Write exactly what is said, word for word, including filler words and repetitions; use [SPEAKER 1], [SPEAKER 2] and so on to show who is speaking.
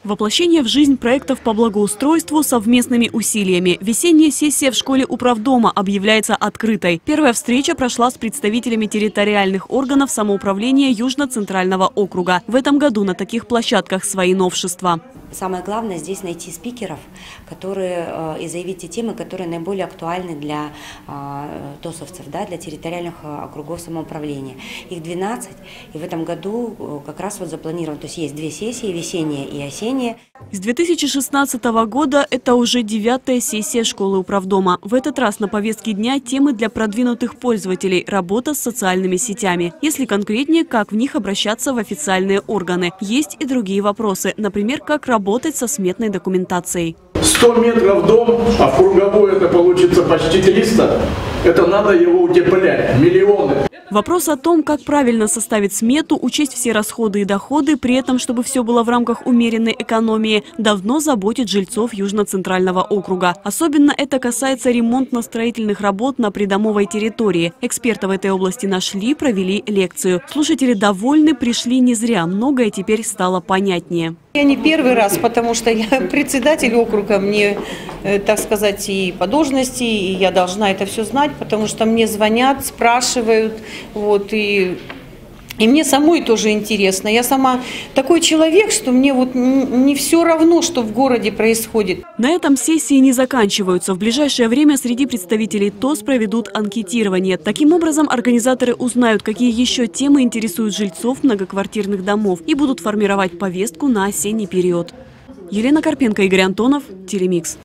[SPEAKER 1] Воплощение в жизнь проектов по благоустройству совместными усилиями. Весенняя сессия в школе управдома объявляется открытой. Первая встреча прошла с представителями территориальных органов самоуправления Южно-Центрального округа. В этом году на таких площадках свои новшества.
[SPEAKER 2] Самое главное здесь найти спикеров, которые э, и заявить те темы, которые наиболее актуальны для э, тосовцев, да, для территориальных э, округов самоуправления. Их двенадцать, и в этом году э, как раз вот запланировано, то есть есть две сессии, весенняя и осенняя.
[SPEAKER 1] С две тысячи шестнадцатого года это уже девятая сессия школы управдома. В этот раз на повестке дня темы для продвинутых пользователей – работа с социальными сетями. Если конкретнее, как в них обращаться в официальные органы. Есть и другие вопросы, например, как работать со сметной документацией.
[SPEAKER 3] сто метров дом, а в круговой это получится почти триста. Это надо его утеплять. Миллионы.
[SPEAKER 1] Вопрос о том, как правильно составить смету, учесть все расходы и доходы, при этом, чтобы все было в рамках умеренной экономии, давно заботит жильцов Южно-Центрального округа. Особенно это касается ремонтно-строительных работ на придомовой территории. Эксперты в этой области нашли, провели лекцию. Слушатели довольны, пришли не зря. Многое теперь стало понятнее.
[SPEAKER 4] Я не первый раз, потому что я председатель округа, мне, так сказать, и по должности, и я должна это все знать, потому что мне звонят, спрашивают, вот, и, и мне самой тоже интересно. Я сама такой человек, что мне вот не все равно, что в городе происходит.
[SPEAKER 1] На этом сессии не заканчиваются. В ближайшее время среди представителей ТОС проведут анкетирование. Таким образом, организаторы узнают, какие еще темы интересуют жильцов многоквартирных домов и будут формировать повестку на осенний период. Елена Карпенко, Игорь Антонов, Телемикс.